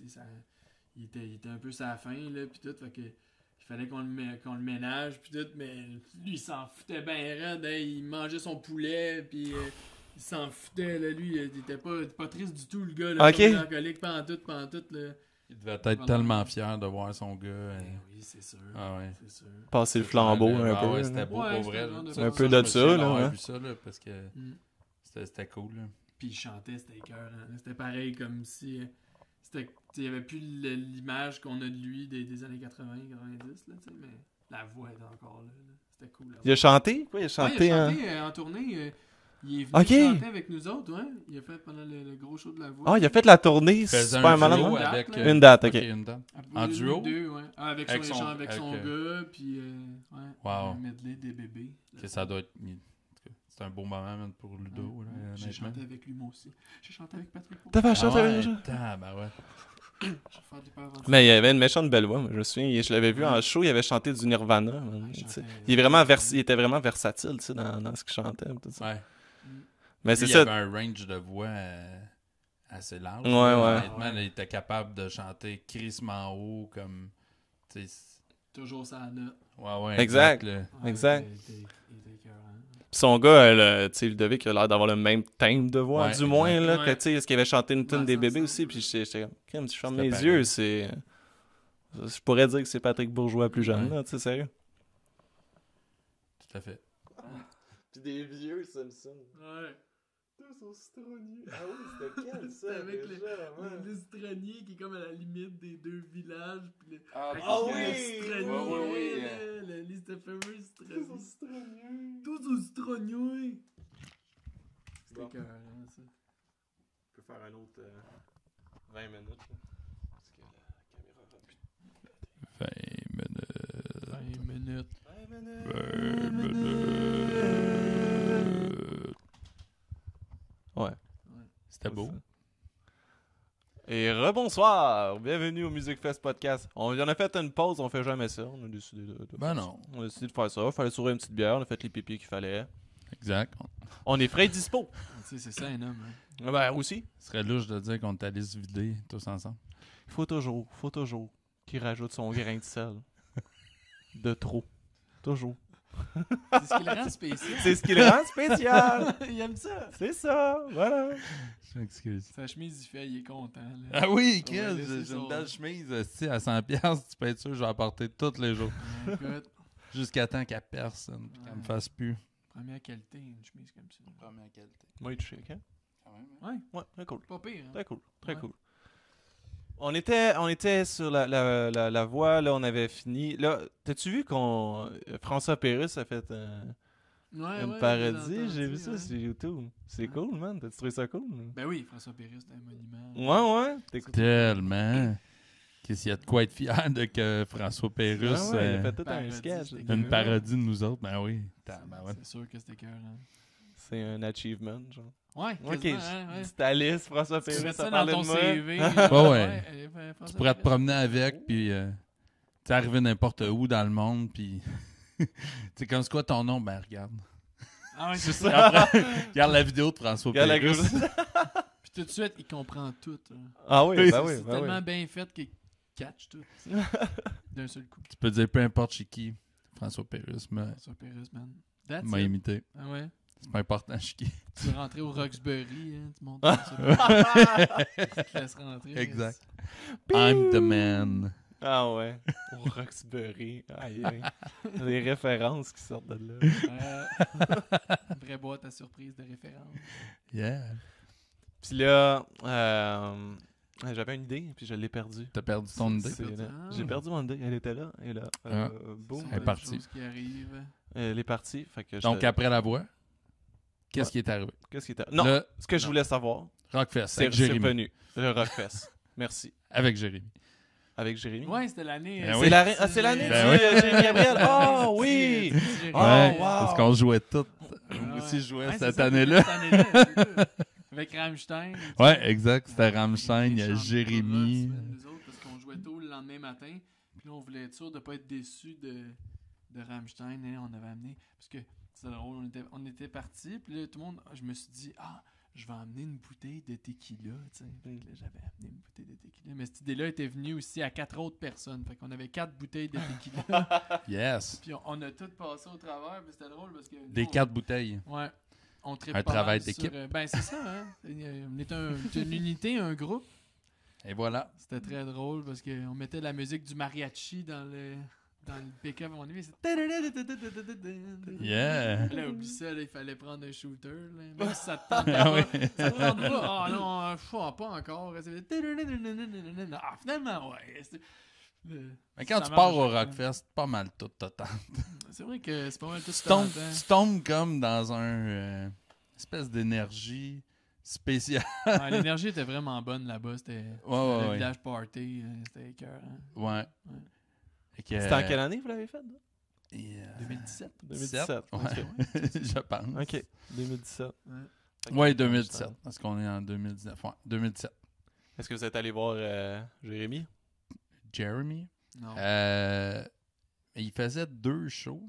il était un peu sa fin, là, puis tout, fait que il fallait qu'on le ménage, puis tout, mais lui, il s'en foutait bien raide, hein, il mangeait son poulet, puis il s'en foutait, là, lui, il était pas triste du tout, le gars, là, Ok. alcoolique, pantoute, là. Il devait être tellement fier de voir son gars. Ben oui, c'est sûr. Ah ouais. C'est sûr. Passer le flambeau un peu. Ouais, là. c'était beau Ouais, pour vrai. c'était là. un Ça, peu ça, de je me ça, souviens là, d'avoir ouais. vu ça, là, parce que c'était cool. Là. Puis il chantait, c'était écœurant. C'était pareil comme si... il n'y avait plus l'image qu'on a de lui des années 80, 90, là, mais la voix était encore là. C'était cool. Là. Il a chanté? Oui, il a Ouais, chanté. il a hein. chanté en tournée. Il est venu Ok. chanter avec nous autres, ouais. Il a fait pendant le gros show de la voix. Ah, il a fait la tournée. Il faisait Super un malade. duo Une date, avec... là. Une date, ok. une date. En duo? Deux, ouais. Ah, avec Avec son son- gars, puis ouais, Wow. un medley des bébés. Que ça doit être... C'est un beau moment même, pour Ludo. Là, J'ai honnêtement. chanté avec lui, moi aussi. J'ai chanté avec Patrick. T'avais Ah chanté avec ouais, lui? tabarouette. Je vais faire des peurs Mais il avait une méchante belle voix, moi, je me souviens. Je l'avais vu en show, il avait chanté du Nirvana. man, tu sais. Il était vraiment versatile, tu sais, dans ce qu'il chantait. Tout ça. Ouais. Mais Lui, c'est il ça. avait un range de voix assez large. Ouais, là. ouais. Honnêtement, là, il était capable de chanter crissement haut, comme... tu sais, Toujours ça note. ouais, Exact. là. Ouais, Exact. Il était écœurant. Puis son gars, tu sais, Ludovic, il a l'air d'avoir le même thème de voix, Ouais, du moins, exact. là. Ouais. Que, tu sais, est-ce qu'il avait chanté une tune Ouais, des ça bébés me aussi? semble. Puis j'étais comme, crème, si je ferme C'était mes pareil. yeux, c'est. Je pourrais dire que c'est Patrick Bourgeois plus jeune, Ouais. là, tu sais, sérieux. Tout à fait. Puis des vieux Simpsons. Ouais. Tous au citronnier. Ah oui, c'était lequel ça? C'est avec déjà, le citronnier qui est comme à la limite des deux villages. Puis le, Ah, avec ah le oui! citronnier, Ouais. là, le liste fameux citronnier. citronnier. Tous au citronnier. C'était Bon. écœurant, ça. On peut faire un autre 20 minutes. Là. Parce que la caméra va plus. 20 minutes. 20 minutes. 20 minutes. Ouais. C'était beau. Et rebonsoir! Bienvenue au Music Fest Podcast. On en a fait une pause, on fait jamais ça. On a décidé de Ben faire non. ça. On a décidé de faire ça. Il fallait sourire une petite bière, on a fait les pipis qu'il fallait. Exact. On est frais et dispo. Tu sais, c'est ça un homme. Hein. Ben aussi. Ce serait louche de dire qu'on est allé se vider tous ensemble. Il faut toujours qu'il rajoute son grain de sel. De trop. Toujours. C'est ce qui le rend spécial. C'est ce qui le rend spécial. Il aime ça. C'est ça, voilà. Je m'excuse. Sa chemise, il fait, il est content. Là. Ah oui, On va Chris, laisser j'ai son- une belle chemise à 100$. Tu peux être sûr que je vais la porter tous les jours. Écoute, Jusqu'à temps qu'à personne, puis qu'elle me fasse plus. première qualité, une chemise comme ça. Première qualité. Moi, il touché, ok? Quand même, hein? Ouais, Ouais, très cool. pas pire. Hein? Très cool. Très Ouais. cool. On était sur la voie, là, on avait fini. Là, t'as-tu vu qu'on. François Pérusse a fait Ouais, une ouais, parodie? J'ai vu entendu, ça ouais. sur YouTube. C'est Ouais. cool, man. T'as-tu trouvé ça cool? Ben oui, François Pérusse, c'est un monument. Ouais. T'écoutes. Tellement. Qu'est-ce qu'il y a de quoi être fier de que François Pérusse Ah ouais, il a fait tout un parodie, sketch. c'était une Ouais. parodie de nous autres? Ben oui. C'est sûr que c'était cœur. Hein. C'est un achievement, genre. Ouais, Ok, quasiment, hein, ouais. dis ta liste, François Tu mets Pérusse ça a dans parlé ton de moi. CV. Ouais. François Tu pourrais te Pérusse. promener avec, puis tu sais, arriver n'importe où dans le monde, puis tu sais, comme c'est quoi ton nom? Ben regarde. Ah ouais, c'est Juste ça. après, regarde la vidéo de François Regarde la Pérusse. grosse- Puis tout de suite, il comprend tout. hein. Ah oui, Oui, bah C'est oui, bah tellement oui. bien fait qu'il catch tout. D'un seul coup. Tu peux dire peu importe chez qui. François Pérusse François Pérusse, man. That's m'a it. imité. Ah ouais. C'est pas important chez qui. Tu veux rentrer au Roxbury, hein, tu montes François Pérusse. Tu te laisses rentrer. Exact. I'm the man. Ah ouais, au Roxbury. Aïe, aïe. Les références qui sortent de là. Une vraie boîte à surprise de référence. Yeah. Puis là, j'avais une idée, puis je l'ai perdue. T'as perdu ton idée? C'est là. Ah. J'ai perdu mon idée, elle était là, et là, Ah. boum, Elle est partie. Chose qui arrive. elle est partie. Fait que Donc après la voix, qu'est-ce Ouais. qui est arrivé? qu'est-ce qui était... Non, Le ce que je non. voulais savoir, Rockfest c'est avec Jérémy. revenu. Le Rockfest. Merci. Avec Jérémy. avec Jérémy. Ouais, c'était l'année. Ben C'est oui. c'est l'année Ben du oui. Jérémy Gabriel. Oh oui! Oh, Ouais, wow. parce qu'on jouait tous. Moi aussi, je jouais cette année-là. Avec Rammstein. Ouais, exact. C'était Rammstein, il y a Méchant Jérémy. Nous autres, parce qu'on jouait tôt le lendemain matin. Puis là, on voulait être sûr de ne pas être déçus de Rammstein. Hein, on avait amené. Parce que c'est drôle, on était partis. Puis là, tout le monde, je me suis dit, je vais amener une bouteille de tequila. Tu sais. Fait que là, j'avais amené une bouteille de tequila. Mais cette idée-là était venue aussi à 4 autres personnes. Fait qu'on avait 4 bouteilles de tequila. Yes. Puis on a tout passé au travers. Puis c'était drôle parce que. Des 4 bouteilles. Ouais. On trippe Un pas travail mal d'équipe. ben, c'est ça, hein. On est une unité, un groupe. Et voilà. C'était très drôle parce qu'on mettait la musique du mariachi dans le pick-up. On avait Yeah. Là, oublie ça, là, il fallait prendre un shooter. Là. Même si ça te tente Ah pas. oui. Ça te tente pas. Ah non, pas encore. Finalement, ouais. Mais quand Ça tu pars au marche, Rockfest, pas mal tout t'attends. c'est vrai que c'est pas mal tout Tu temps. tombes comme dans un espèce d'énergie spéciale. Ouais, l'énergie était vraiment bonne là-bas. C'était le Ouais. village party. C'était écœurant. Ouais. Et que, C'était en quelle année vous l'avez fait? 2017. 2017. Ouais. Je pense. OK. 2017. Ouais, 2017. Parce qu'on est en 2019. Ouais, 2017. Est-ce que vous êtes allé voir Jérémy? Jeremy. Non. Il faisait 2 shows.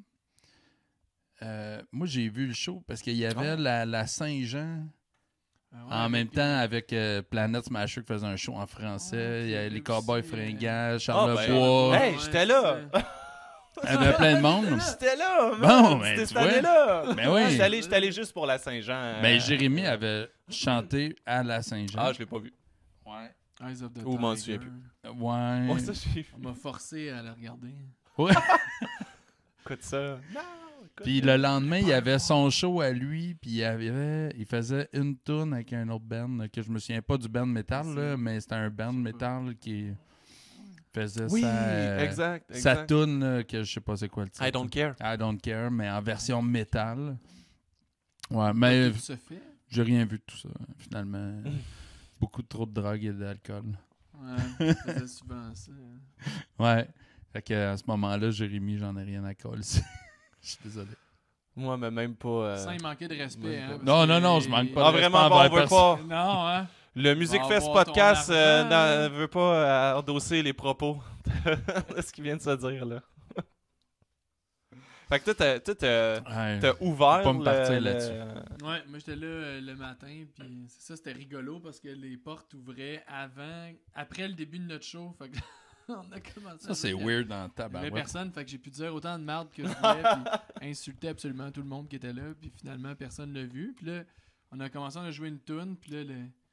Moi, j'ai vu le show parce qu'il y avait la Saint-Jean en même temps avec Planet Smasher qui faisait un show en français. Il y avait les Cowboys fringants, Charlebois. Hey, j'étais là! Il y avait plein de monde. J'étais là! Bon, man. ben, C'était tu cette vois. année-là! Ben oui. J'étais allé juste pour la Saint-Jean. Mais Jérémy avait chanté à la Saint-Jean. Ah, je l'ai pas vu. Ouais. Eyes of the Ou m'en Tiger. souviens plus. Ouais. Ouais, ça, j'ai vu. On m'a forcé à le regarder. Ouais. Écoute ça. Puis le lendemain, il y avait son show à lui, puis il faisait une tune avec un autre band, que je me souviens pas du band metal, là, mais c'était un band metal qui faisait Oui, sa exact. tune, là, que je sais pas c'est quoi le titre. I don't care. I don't care, mais en version métal. Ouais, mais Tout se fait. j'ai rien vu de tout ça, finalement. Beaucoup trop de drogue et d'alcool. Ouais, je faisais souvent ça. Ouais. Fait que à ce moment-là, Jérémy, j'en ai rien à coller. Je suis désolé. Moi, mais même pas. Sans y manquer de respect. Hein, Non, parce que- non, je manque pas Ah, de vraiment, respect bon, on envers veut personne. pas. Non, hein. Le Music Va Fest avoir ton podcast argent. veut pas endosser les propos de ce qu'il vient de se dire, là. Fait que toi, Ouais. t'as ouvert Pas me partir le- là-dessus. Ouais, moi j'étais là le matin, puis c'est ça, c'était rigolo parce que les portes ouvraient après le début de notre show. Fait que on a commencé. Ça, c'est à jouer. weird dans Il y avait tabarouette. personne, fait que j'ai pu dire autant de merde que je voulais, puis insulter absolument tout le monde qui était là, puis finalement personne l'a vu. Puis là, on a commencé à jouer une tune, puis là,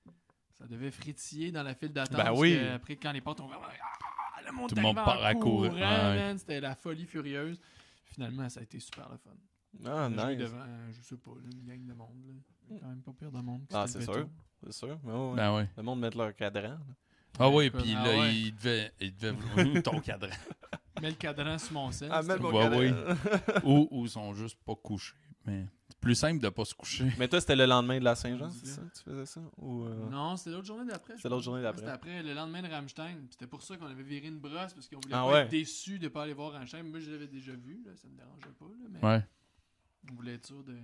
ça devait fritiller dans la file d'attente. Ben parce oui. que après, quand les portes ont ouvert, le monde Tout le monde arrivait en part à courir. courant, Ouais. man, c'était la folie furieuse. Finalement, ça a été super le fun. Ah, On a joué nice. devant, je sais pas, là, une gang de monde. Là. Il y a quand même pas pire de monde. qui Ah, s'était c'est levé sûr. tôt. C'est sûr. Mais ouais, ouais. Ben oui. Le monde met leur cadran. là. Ah oui, Écoute, puis ah là, ouais. il devait ton cadran. Mets le cadran sur mon sel. Ah, c'était mets mon bon. Ouais, cadran. oui. Ou ils sont juste pas couchés. Mais c'est plus simple de pas se coucher. Mais toi, c'était le lendemain de la Saint-Jean, Rendu c'est là. ça? Tu faisais ça? Ou, Non, c'était l'autre journée d'après. C'est l'autre journée d'après. C'était après le lendemain de Rammstein. C'était pour ça qu'on avait viré une brosse parce qu'on voulait Ah pas ouais. être déçus de pas aller voir Rammstein. Moi, je l'avais déjà vu, là, ça me dérangeait pas. Là, mais Ouais. on voulait être sûr de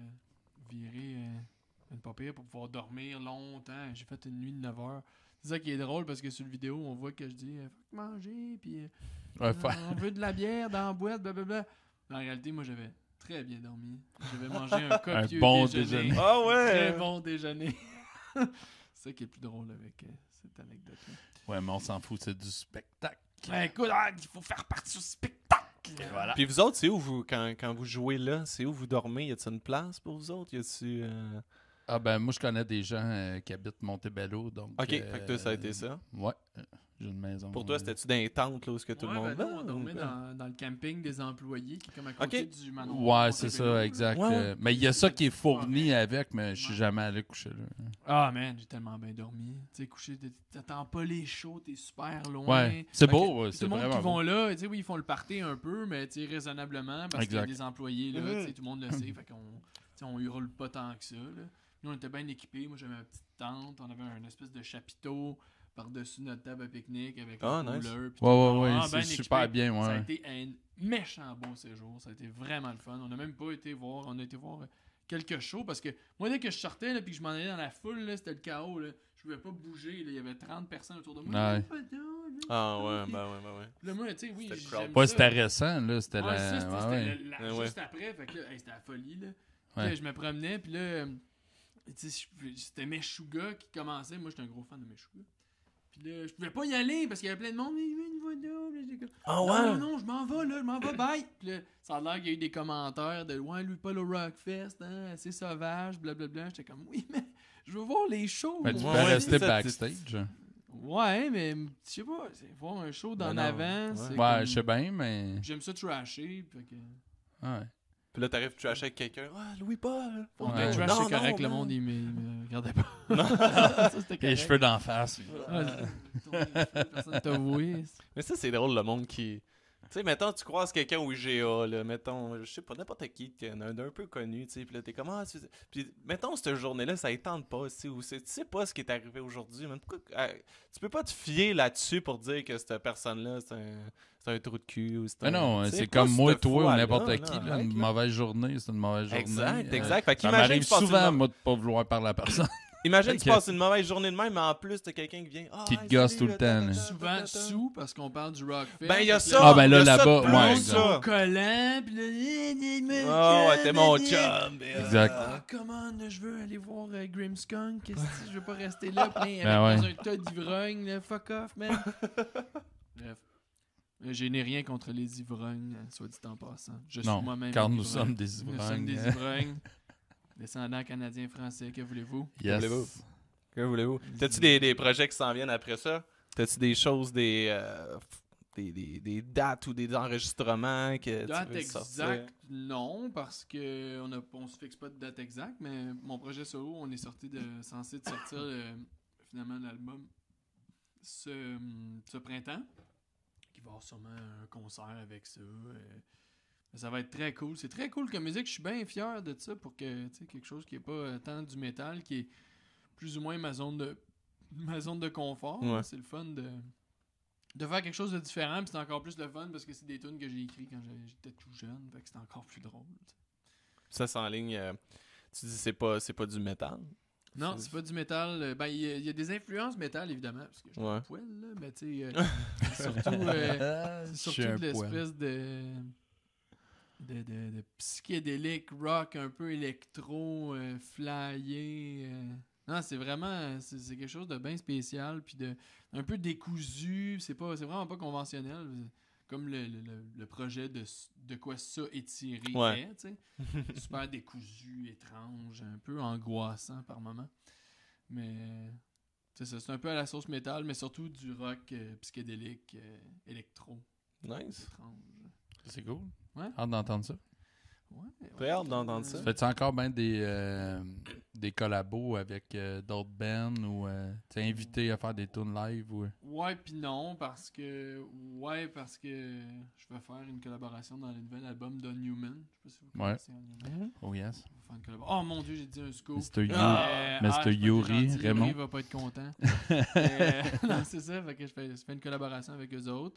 virer une papier pour pouvoir dormir longtemps. J'ai fait une nuit de 9 heures. C'est ça qui est drôle parce que sur le vidéo, on voit que je dis faut que manger, puis Ouais, on veut de la bière dans la boîte, blablabla. Mais en réalité, moi, j'avais très bien dormi. J'avais mangé un copieux bon déjeuner. déjeuner. Ah Très ouais! bon déjeuner. C'est ça qui est le plus drôle avec cette anecdote-là. Ouais, mais on s'en fout, c'est du spectacle. Ben, écoute, il faut faire partie du spectacle. Et voilà. Puis vous autres, c'est où vous, quand vous jouez là, c'est où vous dormez? Y a-t-il une place pour vous autres? Y a-tu. Ah ben, moi, je connais des gens qui habitent Montebello, donc... Ok, fait que toi, ça a été ça. Ouais, j'ai une maison. Pour toi, c'était-tu dans les tentes là, où est-ce que tout le monde Ben, nous, on va? dormait ou- dans le camping des employés qui est comme à côté Ok. du manoir. Ouais, c'est Montebello, ça, là. exact. Ouais, ouais. Mais il y a ça qui est fourni avec, mais je suis jamais allé coucher là. Ah, man, j'ai tellement bien dormi. Tu sais, couché, t'attends pas les shows, t'es super loin. Ouais, c'est Fait que beau, ouais, tout c'est le monde vraiment qui vont beau. là, tu sais, oui, ils font le party un peu, mais tu sais, raisonnablement, parce qu'il y a Exact. des employés là, Mhm. tu sais, tout le monde le sait, fait qu'on tu sais, on hurle pas tant que ça, là. Nous, on était bien équipés. Moi, j'avais ma petite tente, on avait un espèce de chapiteau par-dessus notre table à pique-nique avec Ah, le nice. cooler. puis Ouais, tout. c'est Ben super équipé. bien, Ça a ouais. été un méchant beau séjour. Ça a été vraiment le fun. On n'a même pas été voir. On a été voir quelques shows parce que moi, dès que je sortais là, puis que je m'en allais dans la foule, là, c'était le chaos. Là. Je pouvais pas bouger. Là. Il y avait 30 personnes autour de moi. Ouais. Ah ouais, ben ouais. Là, moi, tu sais, oui, C'était le j'aime crowd. Ouais, ça. c'était récent, là. C'était Ouais, ça, la. c'était Ouais. Ouais. juste après. Fait que là, hey, c'était la folie. Là. Ouais. Là, je me promenais, puis là, tu sais, c'était Meshuggah qui commençait. Moi, j'étais un gros fan de Meshuggah. Puis là, je pouvais pas y aller parce qu'il y avait plein de monde. Mais une voix d'eau. Ah ouais? Non, je m'en vais, là, je m'en vais, bye. Puis là, ça a l'air qu'il y a eu des commentaires de ouais, lui, pas le Rockfest, hein, assez sauvage, blablabla. J'étais comme, oui, mais je veux voir les shows. Mais tu peux moi. Ouais, rester c'est ça, backstage. Ouais, mais je sais pas, c'est voir un show d'en Ben non, avant. ouais. C'est Ouais, comme- je sais bien, mais. J'aime ça trasher. Fait que... Ouais. Puis là, t'arrives, tu achètes quelqu'un. Ah, Louis-Paul! Pour Ouais. le trash, Non, c'est correct, non, le man. monde, il me regardait pas. Ça, c'était Les correct. cheveux d'en face. Ouais, personne t'a voué. Mais ça, c'est drôle, le monde qui. Tu sais, mettons, tu croises quelqu'un au IGA, là, mettons, je sais pas, n'importe qui, d'un peu connu, tu sais, puis là, t'es comme, ah, puis mettons, cette journée-là, ça étende pas, tu sais, ou tu sais pas ce qui est arrivé aujourd'hui, mais pourquoi, tu peux pas te fier là-dessus pour dire que cette personne-là, c'est un trou de cul, ou c'est Mais un... non, tu sais, c'est pas comme moi, cette toi ou foi-là, n'importe là, qui. Là, arrête, une là. mauvaise journée, c'est une mauvaise journée. Exact, exact. Fait Ça qu'imagine m'arrive tu passes souvent, une... moi, de pas vouloir parler à la personne. Imagine, tu Ok. passes une mauvaise journée de même, mais en plus, t'as quelqu'un qui vient. Ah, Qui te hey, gosse salut, tout le temps, là. Souvent sous, parce qu'on parle du Rockfest. Ben, il y a Fait que ça. Ah, ben là, il y a ça de là-bas, plus, ouais, ça. collant, pis là, Ah, ouais, t'es mon chum. Exact. Ah, comment, là, je veux aller voir Grimmskunk, qu'est-ce que je veux pas rester là, plein, Ben avec ouais. dans un tas d'ivrognes, là, fuck off, man. Bref. Je n'ai rien contre les ivrognes, soit dit en passant. Je suis Non, moi-même car un nous ivrogne. sommes des Nous sommes ivrognes. des ivrognes. Descendants canadiens-français, que voulez-vous? Yes. voulez-vous? Que voulez-vous? T'as-tu des projets qui s'en viennent après ça? T'as-tu des choses, des dates ou des enregistrements que Date tu veux sortir? exacte, non, parce que on se fixe pas de date exacte, mais mon projet solo, on est censé de sortir finalement l'album ce printemps, qui va y avoir sûrement un concert avec ça. Ça va être très cool. C'est très cool comme musique. Je suis bien fier de ça pour que, tu sais, quelque chose qui est pas tant du métal, qui est plus ou moins ma zone de confort. Ouais. C'est le fun de faire quelque chose de différent, puis c'est encore plus le fun parce que c'est des tunes que j'ai écrites quand j'étais tout jeune, fait que c'est encore plus drôle. Tu sais. Ça s'enligne. Tu dis c'est pas du métal? Non, c'est pas du métal. Ben, il y a des influences métal, évidemment, parce que je suis Ouais. un poil, là, mais tu sais, c'est surtout, Je suis surtout un de poil. l'espèce de psychédélique rock un peu électro, flyé. Non, c'est vraiment c'est quelque chose de bien spécial, puis un peu décousu. C'est vraiment pas conventionnel. Comme le projet de quoi ça étiré Ouais. est, tu sais. Super décousu, étrange, un peu angoissant par moments. Mais c'est ça, c'est un peu à la sauce métal, mais surtout du rock psychédélique, électro. Nice. Étrange. C'est cool. Ouais. Hâte d'entendre ça. Ouais, Très hâte d'entendre ça. Fais-tu encore bien des collabos avec d'autres bands ou t'es invité à faire des tunes live ou... Ouais pis non, parce que je vais faire une collaboration dans le nouvel album de Newman. Je sais pas si vous connaissez Newman. Oh yes. On va faire une collaboration. Oh mon dieu, j'ai dit un scoop. Mr. You. Ah! Mr. je peux être Yuri, gentil, Raymond. Yuri va pas être content. Non, c'est ça, fait que je fais une collaboration avec eux autres.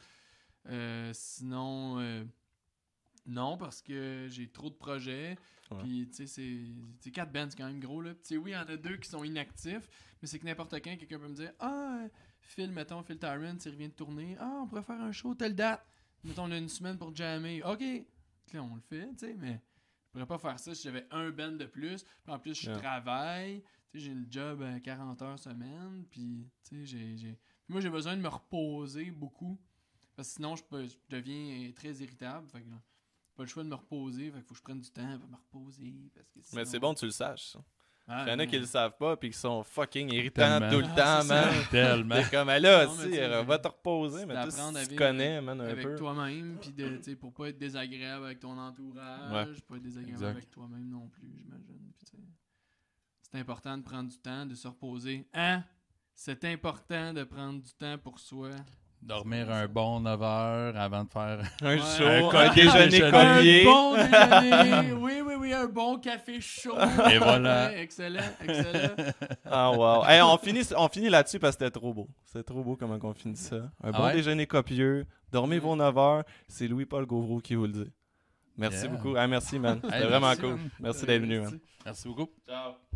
Sinon, non, parce que j'ai trop de projets. Ouais. Puis, tu sais, c'est 4 bands, c'est quand même gros, là. Tu sais, oui, il y en a 2 qui sont inactifs, mais c'est que n'importe quand, quelqu'un peut me dire « Ah, Phil Tyrant, il revient de tourner. Ah, on pourrait faire un show telle date. Mettons, on a une semaine pour jammer. OK. » Puis là, on le fait, tu sais, mais je pourrais pas faire ça si j'avais un band de plus. Puis en plus, je Yeah. travaille. Tu sais, j'ai une job à 40 heures semaine. Puis, tu sais, moi, j'ai besoin de me reposer beaucoup. Parce que sinon, je deviens très irritable. Fait que pas le choix de me reposer. Fait qu'il faut que je prenne du temps pour me reposer. Parce que sinon... Mais c'est bon que tu le saches, ça. Ah, Il y en a non. qui le savent pas puis qui sont fucking irritants Tellement. tout le Ah, temps, c'est man. ça. Tellement. T'es comme, là, Non, mais si, tu sais, va te reposer, c'est mais toi, d'apprendre à si tu vivre connais, man, un avec peu. toi-même, puis tu sais, pour pas être désagréable avec ton entourage, pas être désagréable Exact. avec toi-même non plus, j'imagine. Puis, tu sais, c'est important de prendre du temps, de se reposer. Hein? C'est important de prendre du temps pour soi. Dormir un bon 9 heures avant de faire... Un Ouais. show, Un un déjeuner déjeuner. collier. Un bon déjeuner. Oui, un bon café chaud. Et voilà. Ouais, excellent. Ah, wow. Hey, on finit là-dessus parce que c'était trop beau. C'était trop beau comment on finit ça. Un bon ouais? déjeuner copieux. Dormez vos 9 heures. C'est Louis-Paul Gauvreau qui vous le dit. Merci Yeah. beaucoup. Ah, merci, man. C'était Hey, vraiment merci, cool. man. Merci d'être venu, man. Merci beaucoup. Ciao.